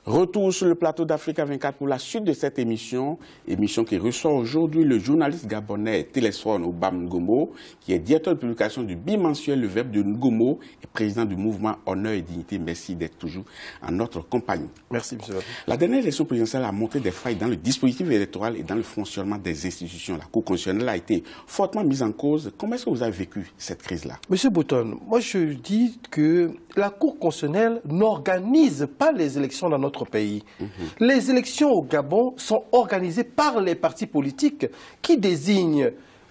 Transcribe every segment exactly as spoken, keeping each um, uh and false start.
Retour sur le plateau d'Africa vingt-quatre pour la suite de cette émission, émission qui reçoit aujourd'hui le journaliste gabonais Télésphore Obam Ngomo, qui est directeur de publication du bimensuel Le Verbe de Ngomo et président du mouvement Honneur et Dignité. Merci d'être toujours en notre compagnie. Merci, monsieur. La dernière élection présidentielle a montré des failles dans le dispositif électoral et dans le fonctionnement des institutions. La Cour constitutionnelle a été fortement mise en cause. Comment est-ce que vous avez vécu cette crise-là? Monsieur Bouton, moi je dis que la Cour constitutionnelle n'organise pas les élections dans notre pays. Mmh. Les élections au Gabon sont organisées par les partis politiques qui désignent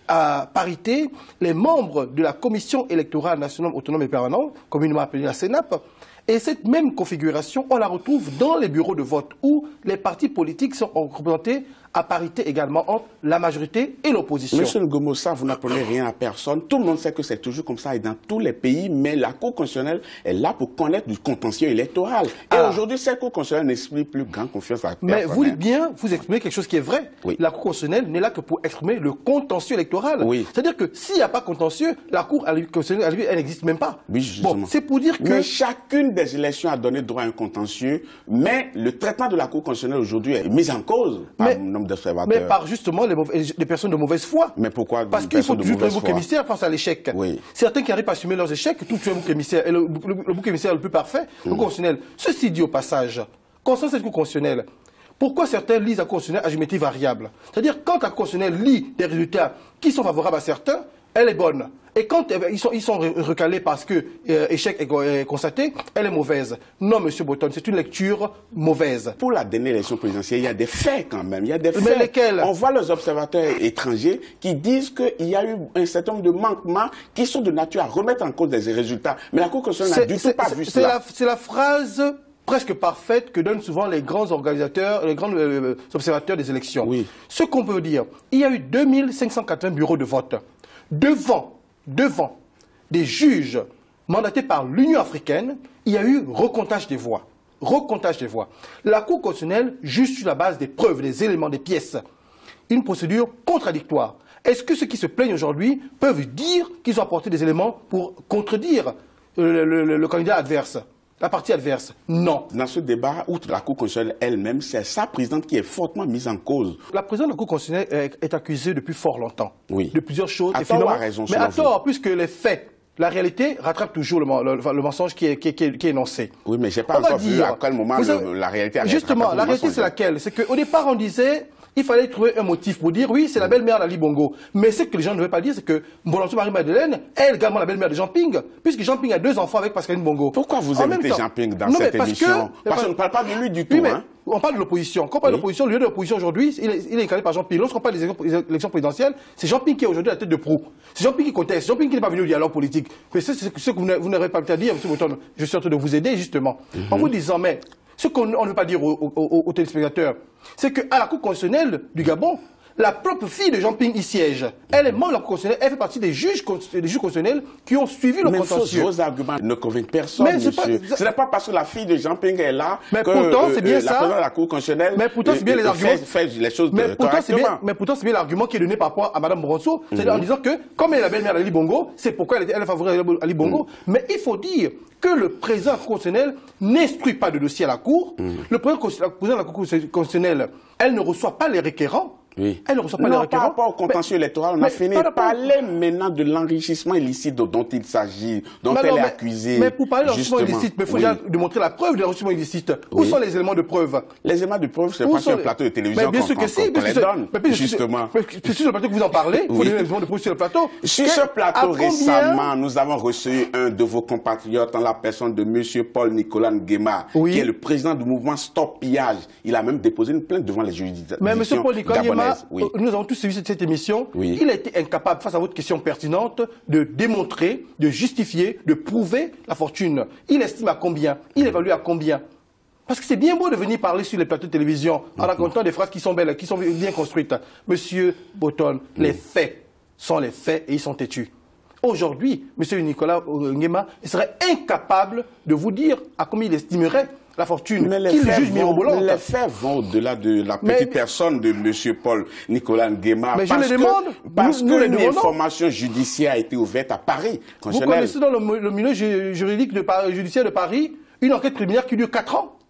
à parité les membres de la Commission électorale nationale autonome et permanente, communément appelée la CENAP. Et cette même configuration, on la retrouve dans les bureaux de vote où les partis politiques sont représentés à parité également entre la majorité et l'opposition. Monsieur Ngomo, ça, vous n'apprenez rien à personne. Tout le monde sait que c'est toujours comme ça et dans tous les pays, mais la Cour constitutionnelle est là pour connaître du contentieux électoral. Et ah. aujourd'hui, cette Cour constitutionnelle n'exprime plus grande confiance à personne. Mais vous dites bien, vous exprimez quelque chose qui est vrai. Oui. La Cour constitutionnelle n'est là que pour exprimer le contentieux électoral. Oui. C'est-à-dire que s'il n'y a pas contentieux, la Cour constitutionnelle, elle n'existe même pas. Oui, justement. Bon, c'est pour dire que... Mais chacune des élections a donné droit à un contentieux, mais le traitement de la Cour constitutionnelle aujourd'hui est mis en cause par mais... un nombre d'observateurs. Mais par justement les, mauvais, les personnes de mauvaise foi. Mais pourquoi? Parce qu'il faut toujours un bouc émissaire face à l'échec. Oui. Certains qui arrivent à assumer leurs échecs, tout un bouc émissaire. Et le, le, le bouc émissaire le plus parfait, mmh. le constitutionnel. Ceci dit au passage, concernant cette Cour constitutionnelle, pourquoi certains lisent la Cour constitutionnelle à géométrie variable? C'est-à-dire quand la Cour constitutionnelle lit des résultats qui sont favorables à certains, elle est bonne. Et quand eh bien, ils, sont, ils sont recalés parce que euh, échec est, est constaté, elle est mauvaise. Non, monsieur Bouton, c'est une lecture mauvaise. Pour la dernière élection présidentielle, il y a des faits quand même. Il y a des faits. Mais lesquels? On voit les observateurs étrangers qui disent qu'il y a eu un certain nombre de manquements qui sont de nature à remettre en cause des résultats. Mais la Cour constitutionnelle n'a du tout pas vu cela. C'est la phrase presque parfaite que donnent souvent les grands organisateurs, les grands euh, observateurs des élections. Oui. Ce qu'on peut dire, il y a eu deux mille cinq cent quatre-vingts bureaux de vote. Devant Devant des juges mandatés par l'Union africaine, il y a eu recomptage des voix. Recomptage des voix. La Cour constitutionnelle juge sur la base des preuves, des éléments, des pièces. Une procédure contradictoire. Est-ce que ceux qui se plaignent aujourd'hui peuvent dire qu'ils ont apporté des éléments pour contredire le, le, le, le candidat adverse, la partie adverse? Non. Dans ce débat, outre la Cour constitutionnelle elle-même, c'est sa présidente qui est fortement mise en cause. La présidente de la Cour constitutionnelle est, est accusée depuis fort longtemps. Oui. De plusieurs choses. À tort ou à raison, mais à tort, puisque les faits, la réalité rattrape toujours le, le, le mensonge qui est, qui, est, qui, est, qui est énoncé. Oui, mais je n'ai pas encore vu à quel moment le, avez, la réalité a Justement, la réalité c'est laquelle? C'est qu'au départ on disait... Il fallait trouver un motif pour dire oui, c'est la belle-mère d'Ali Bongo. Mais ce que les gens ne veulent pas dire, c'est que Mbolanto Marie-Madeleine est également la belle-mère de Jean Ping, puisque Jean Ping a deux enfants avec Pascaline Bongo. Pourquoi vous invitez Jean Ping dans non, cette parce émission que, Parce qu'on ne parle pas de lui du tout. Oui, mais hein. On parle de l'opposition. Quand on parle oui. de l'opposition, le lieu de l'opposition aujourd'hui, il, il est incarné par Jean Ping. Lorsqu'on parle des élections présidentielles, c'est Jean Ping qui est aujourd'hui à la tête de proue. C'est Jean Ping qui conteste. C'est Jean Ping qui n'est pas venu au dialogue politique. C'est ce que vous n'aurez pas à dire, M. Bouton. Je suis en train de vous aider, justement. Mm-hmm. En vous disant, mais ce qu'on ne veut pas dire aux, aux, aux téléspectateurs, c'est qu'à la Cour constitutionnelle du Gabon, la propre fille de Jean Ping y siège. Elle est membre de la Cour constitutionnelle, elle fait partie des juges, des juges constitutionnels qui ont suivi le contentieux. Vos arguments ne convainquent personne, mais monsieur. Pas, ce n'est pas parce que la fille de Jean Ping est là mais que pourtant, c'est bien euh, ça. la présidente de la Cour constitutionnelle mais pourtant, c'est bien les arguments. Fait, fait les choses mais, pourtant, bien, mais pourtant, c'est bien l'argument qui est donné par rapport à Mme Bronso, c'est-à-dire mm-hmm. en disant que, comme elle est la belle-mère d'Ali Bongo, c'est pourquoi elle est, elle est favorable à Ali Bongo. Mm-hmm. Mais il faut dire que le président de la Cour constitutionnelle n'instruit pas de dossier à la Cour. Mm-hmm. Le président de la Cour constitutionnelle, elle ne reçoit pas les requérants. Oui. Elle ne reçoit pas non, les par rapport au contentieux mais, électoral, on a fini par parler maintenant de l'enrichissement illicite dont il s'agit, dont mais elle non, est mais, accusée. Mais pour parler d'enrichissement illicite, il faut oui. déjà démontrer la preuve de l'enrichissement illicite. Oui. Où sont les éléments de preuve? Les éléments de preuve, c'est pas sur le plateau de télévision qu'on qu si, qu les donne, mais justement. C'est sur le plateau que vous en parlez, il faut donner les éléments de preuve sur le plateau. Sur ce plateau, récemment, nous avons reçu un de vos compatriotes en la personne de M. Paul Nicolas Nguema, qui est le président du mouvement Stop Pillage. Il a même déposé une plainte devant les juridictions Mais M. Paul Nicolas Nguema, nous avons tous suivi cette émission, oui. il a été incapable, face à votre question pertinente, de démontrer, de justifier, de prouver la fortune. Il estime à combien? Il évalue à combien? Parce que c'est bien beau de venir parler sur les plateaux de télévision en racontant des phrases qui sont belles, qui sont bien construites. Monsieur Bouton, les faits sont les faits et ils sont têtus. Aujourd'hui, M. Nicolas Nguema serait incapable de vous dire à combien il estimerait la fortune qu'il juge mirobolante. Les faits vont au-delà de la petite mais, personne de M. Paul Nicolas Nguema. Mais je le demande. Parce qu'une information judiciaire a été ouverte à Paris. Vous connaissez dans le, le milieu juridique de, judiciaire de Paris une enquête préliminaire qui dure quatre ans.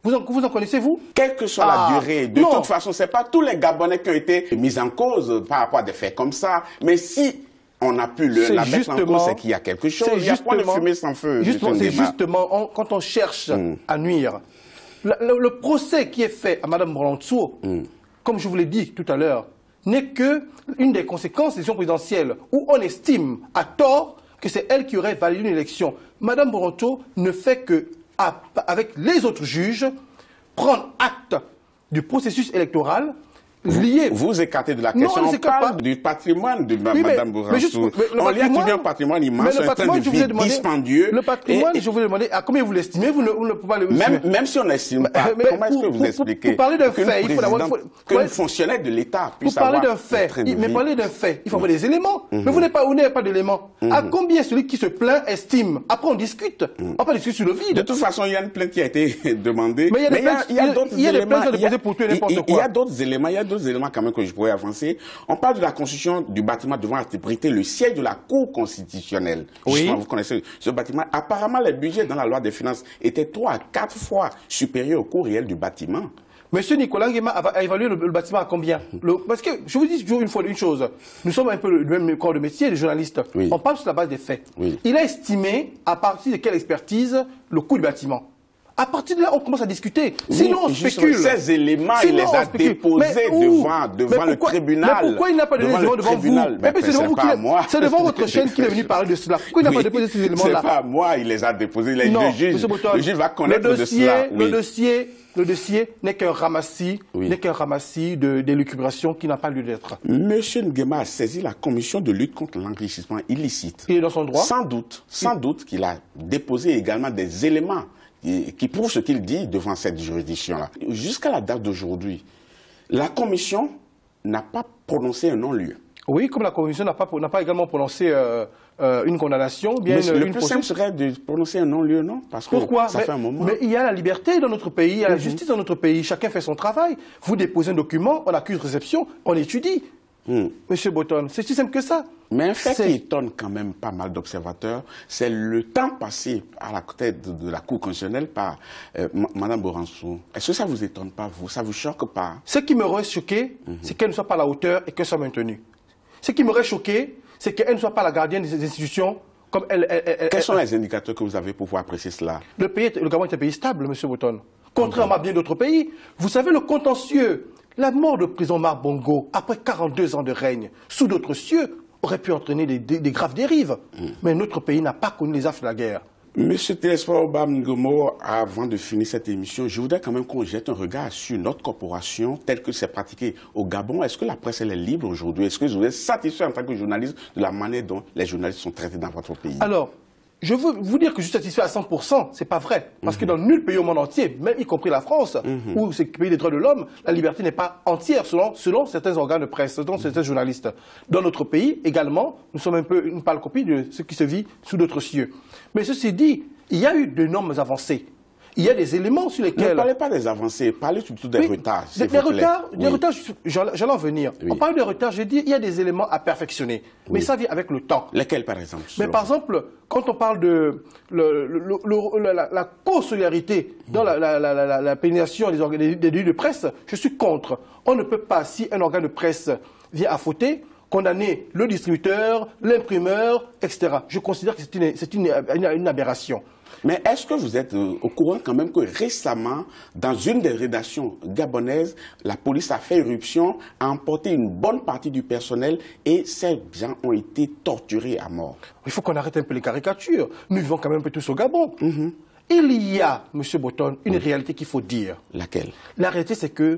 Vous en, vous en connaissez, vous? Quelle que soit ah, la durée, de non. toute façon, ce n'est pas tous les Gabonais qui ont été mis en cause par rapport à des faits comme ça. Mais si on a pu le, la mettre en cause, c'est qu'il y a quelque chose. Il n'y a pas de fumée sans feu. C'est justement on, quand on cherche mm. à nuire. Le, le, le procès qui est fait à Mme Brantou, mm. comme je vous l'ai dit tout à l'heure, n'est qu'une des conséquences des élections présidentielles où on estime à tort que c'est elle qui aurait validé une élection. Mme Brantou ne fait que, avec les autres juges, prendre acte du processus électoral lié. Vous, vous écartez de la question, non, on, on parle pas. du patrimoine de oui, Mme Brantou. On lui attribue un patrimoine immense, un train de vie dispendieux. Le patrimoine, et, je vous ai demandé, à combien vous l'estimez, vous, vous ne pouvez pas le même, même si on n'estime pas, mais, comment est-ce que vous pour, expliquez pour parler d'un fait, il faut d'abord... Qu'un ouais, fonctionnaire de l'État puisse avoir... Pour parler d'un fait, mais parler d'un fait, il faut avoir des éléments. Mais vous n'avez pas, pas d'éléments. À combien celui qui se plaint estime? Après, on discute. On ne va pas discuter sur le vide. De toute façon, il y a une plainte qui a été demandée. Mais il y a d'autres éléments. Il y a d'autres éléments, il y a d'autres éléments quand même que je pourrais avancer. On parle de la construction du bâtiment devant abriter le siège de la Cour constitutionnelle. Oui. Justement, vous connaissez ce bâtiment. Apparemment, les budgets dans la loi des finances étaient trois à quatre fois supérieurs au coût réel du bâtiment. Monsieur Nicolas Nguema a évalué le, le bâtiment à combien? le, Parce que je vous dis toujours une fois une chose. Nous sommes un peu le même corps de métier, les journalistes. Oui. On parle sur la base des faits. Oui. Il a estimé, à partir de quelle expertise, le coût du bâtiment. À partir de là, on commence à discuter. Sinon, on spécule. Ces éléments, il les a déposés devant, devant le tribunal. Mais pourquoi il n'a pas donné les éléments devant vous? C'est devant votre chaîne qu'il est venu parler de cela. Pourquoi il n'a pas déposé ces éléments-là? C'est pas moi, il les a déposés. Le juge, le juge va connaître de cela. Le dossier, le dossier n'est qu'un ramassis, n'est qu'un ramassis d'élucubration qui n'a pas lieu d'être. Monsieur Nguema a saisi la commission de lutte contre l'enrichissement illicite. Il est dans son droit. Sans doute, sans doute qu'il a déposé également des éléments qui prouve ce qu'il dit devant cette juridiction-là. Jusqu'à la date d'aujourd'hui, la commission n'a pas prononcé un non-lieu. Oui, comme la commission n'a pas, n'a pas également prononcé euh, euh, une condamnation, bien mais une, le une plus simple serait de prononcer un non-lieu, non? Parce que Pourquoi? ça mais, fait un moment. Mais il y a la liberté dans notre pays, il y a la justice dans notre pays. Chacun fait son travail. Vous déposez un document, on accuse réception, on étudie. Mmh. Monsieur Botton, c'est si simple que ça. Mais un fait qui étonne quand même pas mal d'observateurs, c'est le temps passé à la tête de, de la Cour constitutionnelle par euh, Mme Brantou. Est-ce que ça ne vous étonne pas, vous? Ça vous choque pas? Ce qui m'aurait choqué, mmh. c'est qu'elle ne soit pas à la hauteur et qu'elle soit maintenue. Ce qui m'aurait choqué, c'est qu'elle ne soit pas la gardienne des institutions comme elle... elle, elle Quels elle, sont les indicateurs que vous avez pour pouvoir apprécier cela? Le, pays, le Gabon est un pays stable, M. Botton. Contrairement mmh. à bien d'autres pays. Vous savez, le contentieux, la mort de président Omar Bongo, après quarante-deux ans de règne, sous d'autres cieux, aurait pu entraîner des, des, des graves dérives. Mmh. Mais notre pays n'a pas connu les affres de la guerre. Monsieur Télésphore Bam Ngomo, avant de finir cette émission, je voudrais quand même qu'on jette un regard sur notre corporation telle que c'est pratiqué au Gabon. Est-ce que la presse elle est libre aujourd'hui? Est-ce que vous êtes satisfait en tant que journaliste de la manière dont les journalistes sont traités dans votre pays? Alors, je veux vous dire que je suis satisfait à cent pour cent, c'est pas vrai. Parce mmh. que dans nul pays au monde entier, même y compris la France, mmh. où c'est le pays des droits de l'homme, la liberté n'est pas entière selon, selon certains organes de presse, selon mmh. certains journalistes. Dans notre pays, également, nous sommes un peu une pâle copie de ce qui se vit sous d'autres cieux. Mais ceci dit, il y a eu d'énormes avancées. Il y a des éléments sur lesquels... Ne parlez pas des avancées, parlez surtout des oui, retards, s'il des vous plaît. Retards, oui. Des retards, j'allais en venir. Oui. On parle de retards, j'ai dit, il y a des éléments à perfectionner. Mais oui. ça vient avec le temps. Lesquels, par exemple? Mais par exemple, quand on parle de le, le, le, le, la, la co-solidarité dans la, la, la, la, la pénétration des organes des, des, des de presse, je suis contre. On ne peut pas, si un organe de presse vient à fauter, condamner le distributeur, l'imprimeur, et cetera. Je considère que c'est une, c'est une, une, une aberration. Mais est-ce que vous êtes euh, au courant quand même que récemment, dans une des rédactions gabonaises, la police a fait irruption, a emporté une bonne partie du personnel et ces gens ont été torturés à mort? Il faut qu'on arrête un peu les caricatures. Nous vivons quand même un peu tous au Gabon. Mm-hmm. Il y a, M. Botton, une mm. réalité qu'il faut dire. Laquelle? La réalité, c'est que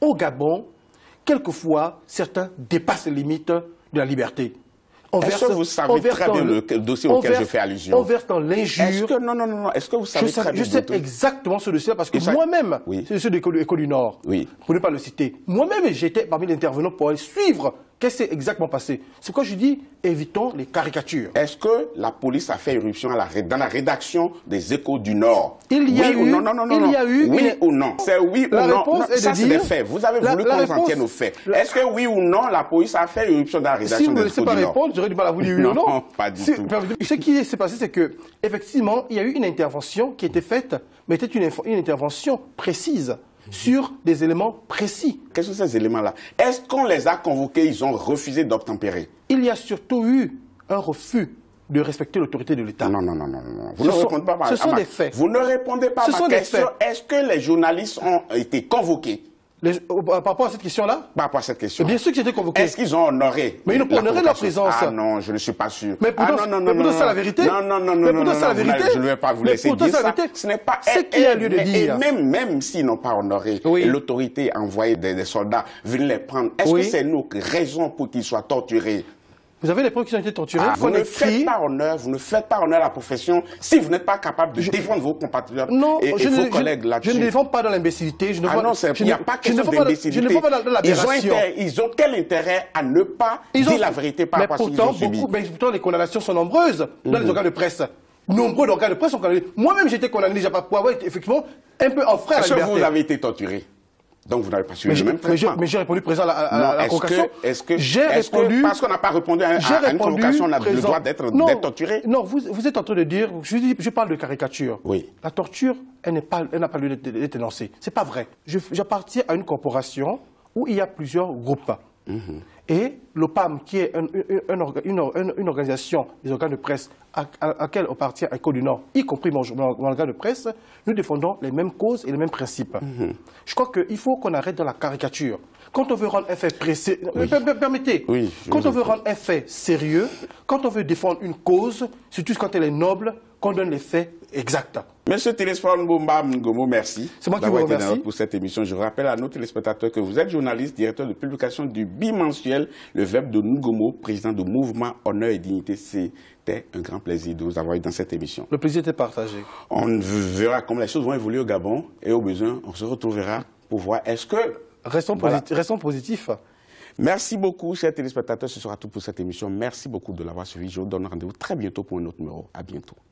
au quelquefois, certains dépassent les limites de la liberté. Est-ce que vous savez très bien le, le dossier auquel verse, je fais allusion? On verse dans l'injure. Non, non, non, non. Est-ce que vous savez je très sais, bien? Je sais exactement ce dossier parce que moi-même, oui. c'est ceux de l'École du Nord, oui. pour ne pas le citer, moi-même j'étais parmi les intervenants pour aller suivre qu'est-ce qui s'est exactement passé. C'est pourquoi je dis, évitons les caricatures. Est-ce que la police a fait irruption à la, dans la rédaction des Échos du Nord? Il y a oui eu, ou non, non, non, il non. y a eu, oui une... ou non? C'est oui la ou non? Réponse non est ça, de c'est dire... des faits. Vous avez la, voulu qu'on s'en tienne aux faits. La... Est-ce que oui ou non, la police a fait irruption dans la rédaction si des Échos du Nord? Si vous ne laissez pas répondre, j'aurais du mal à vous dire oui ou non. pas du si, tout. Ce qui s'est passé, c'est que, effectivement, il y a eu une intervention qui a été faite, mais était une, une intervention précise mmh. sur des éléments précis. Quels sont ces éléments-là? Est-ce qu'on les a convoqués, ils ont refusé d'obtempérer? Il y a surtout eu un refus de respecter l'autorité de l'État. Non, non, non, non, non. Vous ce ne sont, répondez pas à, ce sont à ma, des faits. Vous ne répondez pas ce à ma question. Est-ce que les journalistes ont été convoqués? Les, par rapport à cette question-là? Par rapport à cette question. Bien sûr qu'ils étaient convoqués. Est-ce qu'ils ont honoré? Mais ils n'ont pas honoré leur présence. Ah non, je ne suis pas sûr. Mais pourtant, ah, non, non, mais pourtant non, c'est la vérité. Non, non, non, mais non, non, c'est la vérité. Je ne vais pas vous laisser mais dire ça. Vérité. Ce n'est pas. C'est qu'il y a lieu de mais, dire. Et même, même s'ils n'ont pas honoré, oui. l'autorité a envoyé des, des soldats venir les prendre. Est-ce oui. que c'est nous raison pour qu'ils soient torturés? Vous avez les preuves qui ont été torturés. Ah, vous ne faites pas honneur, vous ne faites pas honneur à la profession si vous n'êtes pas capable de je... défendre vos compatriotes non, et, je et ne, vos collègues là-dessus. Je ne défends pas dans l'imbécité. Ah vois, non, il n'y a pas question d'imbécilité. Je ne défends pas dans l'aberration. Ils, ils ont quel intérêt à ne pas ils dire ont... la vérité par rapport à ce qu'ils ont subi? Mais pourtant, les condamnations sont nombreuses dans mm-hmm. les organes de presse. Nombreux organes de presse sont condamnés. Moi-même, j'ai été condamné déjà pour avoir été effectivement un peu enfreint à la liberté. Est-ce que vous avez été torturé? Donc vous n'avez pas suivi le même traitement. Mais j'ai répondu présent à la, à non, la convocation. Est-ce que, j'ai est répondu que parce qu'on n'a pas répondu à, à, à une convocation, on a le droit d'être torturé? Non, vous, vous êtes en train de dire, je, je parle de caricature. Oui. La torture, elle n'a pas, pas lieu d'être énoncée. C'est pas vrai. J'appartiens à une corporation où il y a plusieurs groupes. Mm-hmm. Et l'O P A M, qui est un, un, un, une, une, une organisation des organes de presse à, à, à laquelle appartient Écho du Nord, y compris mon, mon, mon organe de presse, nous défendons les mêmes causes et les mêmes principes. Mm-hmm. Je crois qu'il faut qu'on arrête dans la caricature. Quand on veut rendre un fait précis, oui. permettez, oui, quand on veut rendre un fait sérieux, quand on veut défendre une cause, surtout quand elle est noble, qu'on donne les faits exacts. Monsieur Télésphore Mbomba Ngomo, merci. C'est moi qui vous remercie pour cette émission. Je rappelle à nos téléspectateurs que vous êtes journaliste, directeur de publication du bimensuel Le Verbe de Ngomo, président du mouvement Honneur et Dignité. C'était un grand plaisir de vous avoir eu dans cette émission. Le plaisir était partagé. On verra comment les choses vont évoluer au Gabon et au besoin, on se retrouvera pour voir est-ce que... Restons, voilà. posit restons positifs. Merci beaucoup, chers téléspectateurs. Ce sera tout pour cette émission. Merci beaucoup de l'avoir suivi. Je vous donne rendez-vous très bientôt pour un autre numéro. À bientôt.